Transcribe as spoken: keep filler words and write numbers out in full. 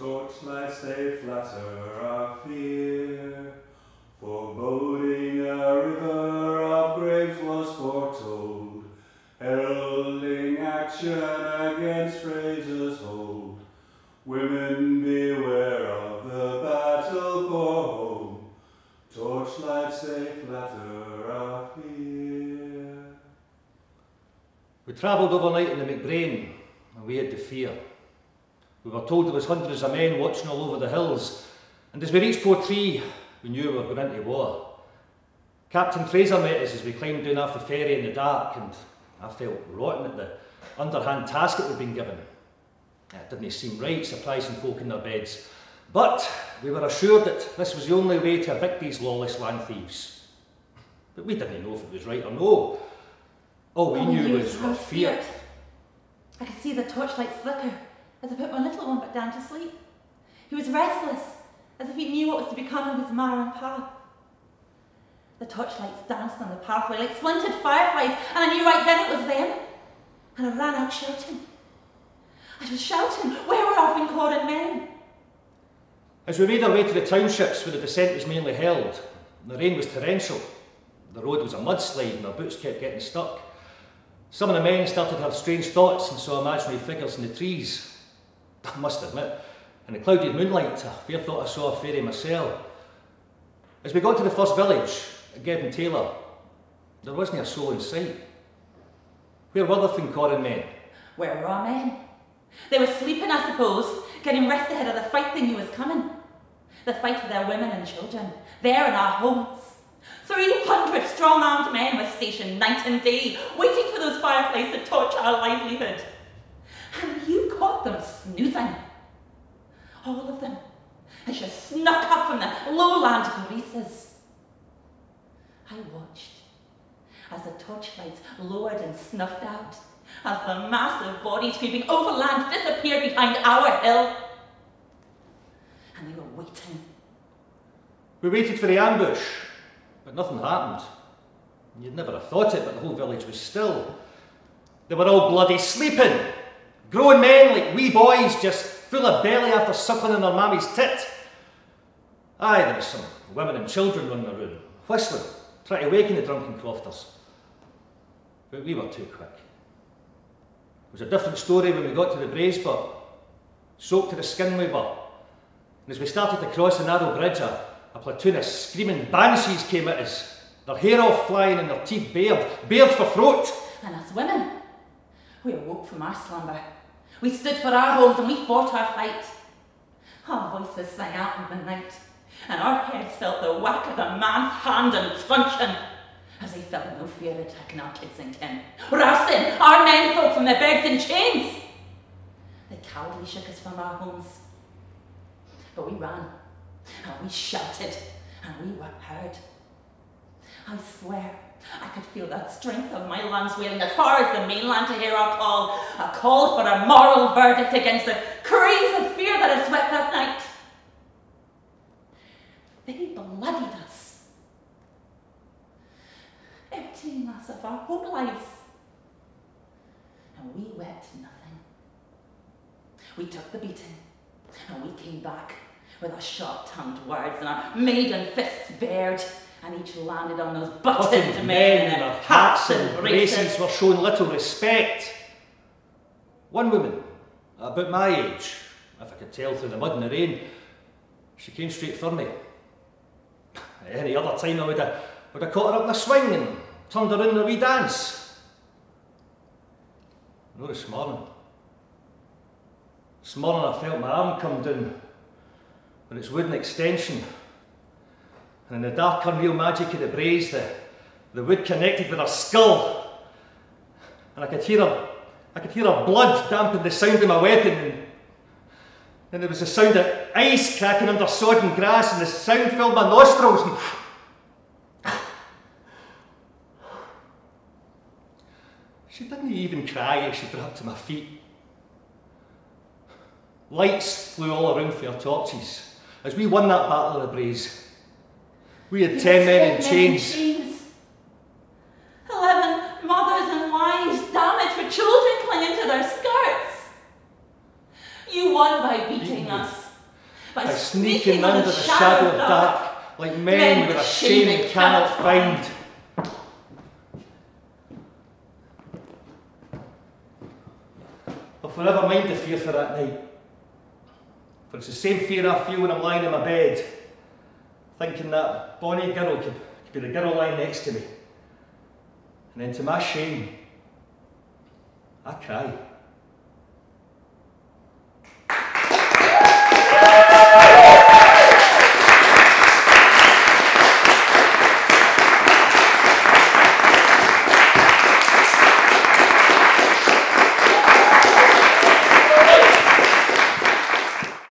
Torchlights they flatter our fear, foreboding a river of graves was foretold, heralding action against Fraser's hold. Women beware of the battle for home, torchlights they flatter our fear. We travelled overnight in the McBrain, and we had to fear. We were told there was hundreds of men watching all over the hills, and as we reached Portree, we knew we were going into war. Captain Fraser met us as we climbed down off the ferry in the dark, and I felt rotten at the underhand task that we'd been given. It didn't seem right, surprising folk in their beds, but we were assured that this was the only way to evict these lawless land thieves. But we didn't know if it was right or no. All we All knew we was we were feared. I could see the torchlight flicker as I put my little one back down to sleep. He was restless, as if he knew what was to become of his ma and pa. The torchlights danced on the pathway like splintered fireflies, and I knew right then it was them. And I ran out shouting. I was shouting, where were our Fincoran men? As we made our way to the townships where the descent was mainly held, the rain was torrential. The road was a mudslide and our boots kept getting stuck. Some of the men started to have strange thoughts and saw imaginary figures in the trees. I must admit, in the clouded moonlight, I fear thought I saw a fairy myself. As we got to the first village, at Gedden Taylor, there wasn't a soul in sight. Where were the Fincoran men? Where were our men? They were sleeping, I suppose, getting rest ahead of the fight they knew was coming. The fight for their women and children, there in our homes. Three hundred strong-armed men were stationed night and day, waiting for those fireflies to torch our livelihood. And you caught them snoozing. All of them, as you snuck up from the lowland graces. I watched as the torchlights lowered and snuffed out, as the massive bodies creeping overland disappeared behind our hill. And they were waiting. We waited for the ambush, but nothing happened. You'd never have thought it, but the whole village was still. They were all bloody sleeping. Grown men like wee boys, just full of belly after suckling on their mammy's tit. Aye, there was some women and children running around, whistling, trying to waken the drunken crofters. But we were too quick. It was a different story when we got to the Braesburn. Soaked to the skin we were. And as we started to cross the narrow bridge, a, a platoon of screaming banshees came at us, their hair all flying and their teeth bared, bared for throat. And us women, we awoke from our slumber. We stood for our homes and we fought our fight. Our voices sang out in the night, and our heads felt the whack of a man's hand and truncheon, as they felt no fear attacking our kids and kin, rousting our men folk from their beds in chains. They cowardly shook us from our homes, but we ran, and we shouted, and we were heard. I swear, I could feel that strength of my lungs wailing as far as the mainland to hear our call, a call for a moral verdict against the craze of fear that had swept that night. They bloodied us, emptying us of our home lives, and we wept nothing. We took the beating, and we came back with our sharp-tongued words and our maiden fists bared, and each landed on those buttoned men, men in in their their hats hats and and braces. braces were shown little respect. One woman, about my age, if I could tell through the mud and the rain, she came straight for me. Any other time I would have, would have caught her up in a swing and turned her in a wee dance. No, this morning. This morning I felt my arm come down with its wooden extension. And in the dark unreal magic of the braes, the, the wood connected with her skull. And I could hear her, I could hear her blood dampen the sound of my weapon. And then there was the sound of ice cracking under sodden grass, and the sound filled my nostrils. And she didn't even cry as she dropped to my feet. Lights flew all around for her torches as we won that battle of the braes. We had ten men in chains. Eleven mothers and wives damaged with children clinging to their skirts. You won by beating us. by, by sneaking under the shadow of dark, like men with a shame they cannot find. I'll forever mind the fear for that night. For it's the same fear I feel when I'm lying in my bed, thinking that bonny girl could, could be the girl lying next to me. And then to my shame, I cry.